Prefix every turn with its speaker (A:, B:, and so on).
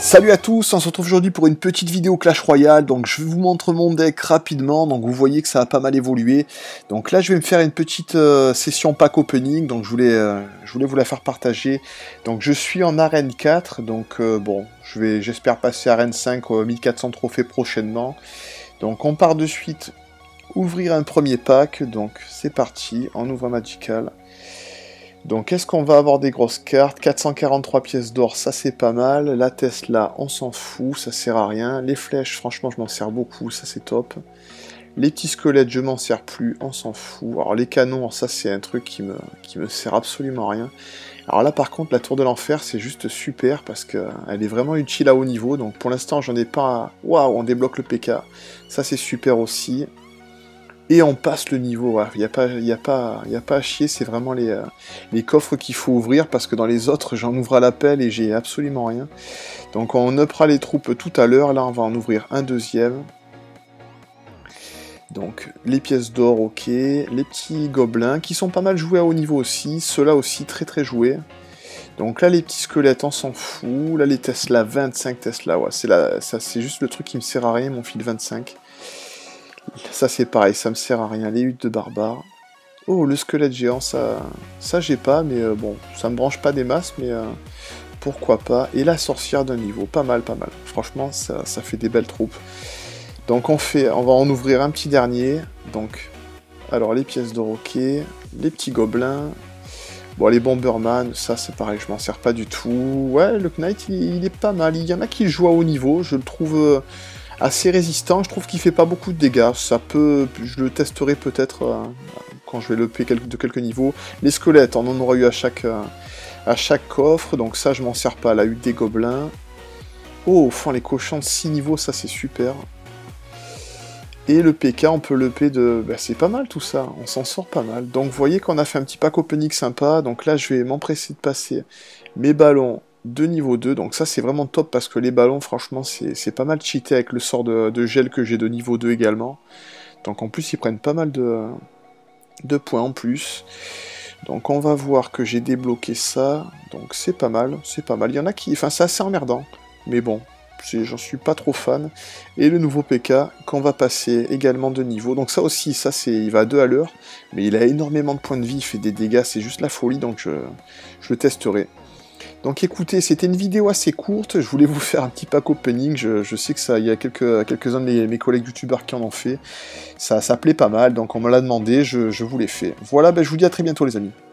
A: Salut à tous, on se retrouve aujourd'hui pour une petite vidéo Clash Royale. Donc je vous montre mon deck rapidement, donc vous voyez que ça a pas mal évolué. Donc là je vais me faire une petite session pack opening, donc je voulais vous la faire partager. Donc je suis en arène 4, donc bon, j'espère passer arène 5 1400 trophées prochainement. Donc on part de suite ouvrir un premier pack, donc c'est parti, on ouvre un Magical. Donc, est-ce qu'on va avoir des grosses cartes? 443 pièces d'or, ça c'est pas mal. La Tesla, on s'en fout, ça sert à rien. Les flèches, franchement, je m'en sers beaucoup, ça c'est top. Les petits squelettes, je m'en sers plus, on s'en fout. Alors, les canons, ça c'est un truc qui me sert absolument à rien. Alors là, par contre, la tour de l'enfer, c'est juste super parce qu'elle est vraiment utile à haut niveau. Donc, pour l'instant, j'en ai pas... Waouh, on débloque le PK. Ça, c'est super aussi. Et on passe le niveau, il n'y a pas à chier, c'est vraiment les coffres qu'il faut ouvrir, parce que dans les autres, j'en ouvre à l'appel et j'ai absolument rien. Donc on uppera les troupes tout à l'heure, là on va en ouvrir un deuxième. Donc les pièces d'or, ok, les petits gobelins, qui sont pas mal joués à haut niveau aussi, ceux-là aussi très très joués. Donc là les petits squelettes, on s'en fout, là les Tesla, 25 Tesla, ouais, c'est juste le truc qui me sert à rien, mon fil 25. Ça c'est pareil, ça me sert à rien, les huttes de barbares. Oh, le squelette géant, ça j'ai pas, mais bon, ça me branche pas des masses, mais pourquoi pas. Et la sorcière d'un niveau, pas mal, pas mal. Franchement, ça fait des belles troupes. Donc on va en ouvrir un petit dernier. Donc, alors les pièces d'or, ok, les petits gobelins. Bon, les Bomberman, ça c'est pareil, je m'en sers pas du tout. Ouais, le Knight, il est pas mal. Il y en a qui le jouent à haut niveau, je le trouve... assez résistant, je trouve qu'il fait pas beaucoup de dégâts, je le testerai peut-être quand je vais le payer de quelques niveaux. Les squelettes, on en aura eu à chaque coffre, donc ça je m'en sers pas, la hutte des gobelins. Oh, au fond les cochons de 6 niveaux, ça c'est super. Et le PK, on peut le payer de... Bah, c'est pas mal tout ça, on s'en sort pas mal. Donc vous voyez qu'on a fait un petit pack opening sympa, donc là je vais m'empresser de passer mes ballons de niveau 2, donc ça c'est vraiment top parce que les ballons franchement c'est pas mal cheaté avec le sort de gel que j'ai de niveau 2 également, donc en plus ils prennent pas mal de points en plus, donc on va voir que j'ai débloqué ça, donc c'est pas mal, il y en a qui, enfin c'est assez emmerdant, mais bon, j'en suis pas trop fan, et le nouveau PK qu'on va passer également de niveau, donc ça aussi, il va à 2 à l'heure, mais il a énormément de points de vie, il fait des dégâts, c'est juste la folie, donc je le testerai. Donc écoutez, c'était une vidéo assez courte, je voulais vous faire un petit pack opening, je sais que il y a quelques-uns de mes collègues youtubeurs qui en ont fait, ça plaît pas mal, donc on me l'a demandé, je vous l'ai fait. Voilà, ben, je vous dis à très bientôt les amis.